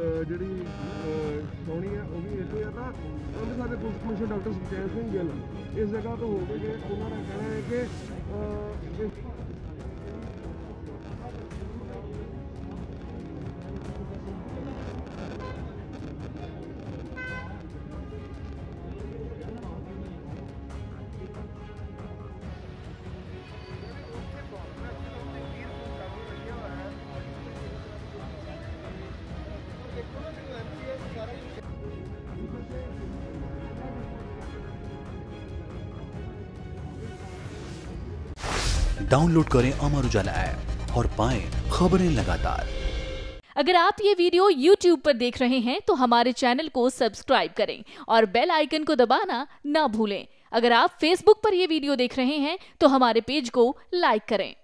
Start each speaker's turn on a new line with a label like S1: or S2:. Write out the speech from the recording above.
S1: ਜਿਹੜੀ ਸੋਹਣੀ ਹੈ ਉਹ ਵੀ ਇੱਥੇ ਆ ਤਾਂ ਉਹਦੇ ਸਾਡੇ police commissioner doctor Sukhchain Singh Gill ਇਸ ਜਗ੍ਹਾ ਤੋਂ ਹੋ ਕੇ ਗਏ। ਉਹਨਾਂ ਦਾ ਕਹਿਣਾ ਹੈ ਕਿ
S2: डाउनलोड करें अमर उजाला ऐप और पाएं खबरें लगातार।
S3: अगर आप ये वीडियो YouTube पर देख रहे हैं तो हमारे चैनल को सब्सक्राइब करें और बेल आइकन को दबाना ना भूलें। अगर आप Facebook पर ये वीडियो देख रहे हैं तो हमारे पेज को लाइक करें।